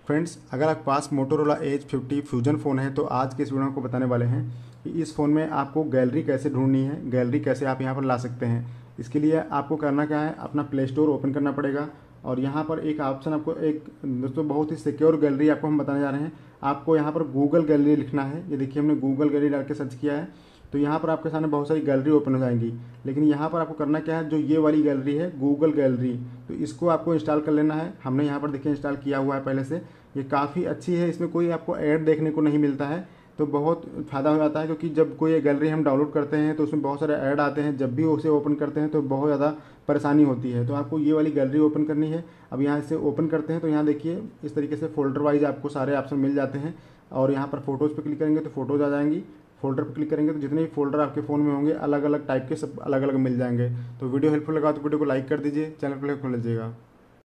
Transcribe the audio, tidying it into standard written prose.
Friends, अगर आपके पास मोटोरोला एज 50 फ्यूजन फ़ोन है तो आज के इस वीडियो में आपको बताने वाले हैं कि इस फ़ोन में आपको गैलरी कैसे ढूंढनी है, गैलरी कैसे आप यहाँ पर ला सकते हैं। इसके लिए आपको करना क्या है, अपना प्ले स्टोर ओपन करना पड़ेगा और यहाँ पर एक ऑप्शन आपको एक दोस्तों बहुत ही सिक्योर गैलरी आपको हम बताने जा रहे हैं। आपको यहाँ पर गूगल गैलरी लिखना है। ये देखिए हमने गूगल गैलरी डाल के सर्च किया है तो यहाँ पर आपके सामने बहुत सारी गैलरी ओपन हो जाएंगी। लेकिन यहाँ पर आपको करना क्या है, जो ये वाली गैलरी है गूगल गैलरी, तो इसको आपको इंस्टॉल कर लेना है। हमने यहाँ पर देखिए इंस्टॉल किया हुआ है पहले से। ये काफ़ी अच्छी है, इसमें कोई आपको ऐड देखने को नहीं मिलता है तो बहुत फ़ायदा हो जाता है, क्योंकि जब कोई गैलरी हम डाउनलोड करते हैं तो उसमें बहुत सारे ऐड आते हैं। जब भी उसे ओपन करते हैं तो बहुत ज़्यादा परेशानी होती है। तो आपको ये वाली गैलरी ओपन करनी है। अब यहाँ से ओपन करते हैं तो यहाँ देखिए इस तरीके से फोल्डर वाइज आपको सारे ऑप्शन मिल जाते हैं और यहाँ पर फोटोज़ पे क्लिक करेंगे तो फोटोज़ आ जाएंगी। फोल्डर पर क्लिक करेंगे तो जितने भी फोल्डर आपके फ़ोन में होंगे अलग अलग टाइप के सब अलग अलग मिल जाएंगे। तो वीडियो हेल्पफुल लगा तो वीडियो को लाइक कर दीजिए, चैनल को खोल लीजिएगा।